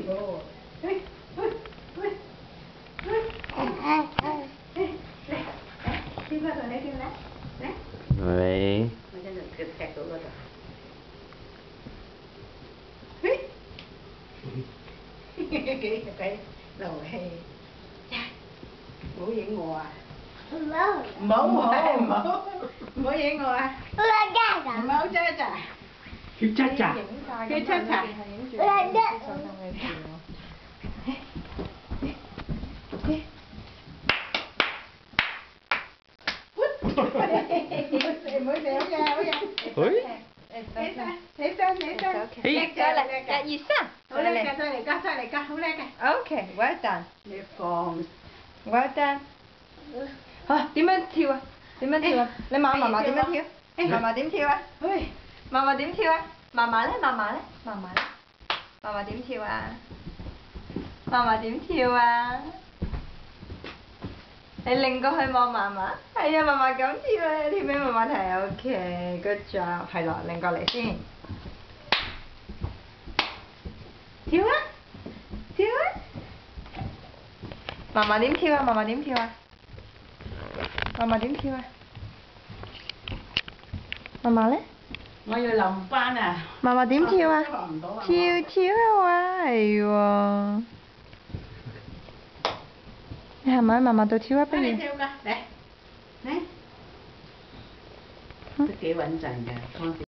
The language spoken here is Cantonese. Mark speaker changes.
Speaker 1: 呦，喂喂喂喂，来，跳過同你跳啦，嚟。
Speaker 2: 喂。
Speaker 1: 我將條腳踢到嗰度。喂，俾漏氣，唔好影我啊！唔好影我啊！唔好揸咋。
Speaker 2: 去扎扎。
Speaker 1: 去扎扎。唔好寫好嘢，好嘢。起身，
Speaker 3: 叻咗啦，1、2、3，
Speaker 1: 好叻嘅，再嚟㗎，好叻嘅。
Speaker 3: OK，well done。
Speaker 1: 你放。
Speaker 3: well done。嚇，點樣跳啊？點樣跳啊？你嫲嫲點樣跳？嫲嫲點跳啊？嫲嫲點跳啊？嫲嫲咧？嫲嫲咧？嫲嫲咧？嫲嫲點跳啊？嫲嫲點跳啊？你擰過去望嫲嫲，係啊，嫲嫲咁跳啊，跳俾嫲嫲睇 ，OK，good job，係咯，擰過嚟先，跳啊，跳啊，嫲嫲點跳啊？嫲嫲點跳啊？嫲嫲點跳啊？嫲嫲咧？
Speaker 1: 我要臨班啊！
Speaker 3: 嫲嫲點跳啊？跳啊，係喎。你係咪喺嫲嫲度跳啊？不如。
Speaker 1: 嚟跳㗎，嚟，都幾穩陣㗎。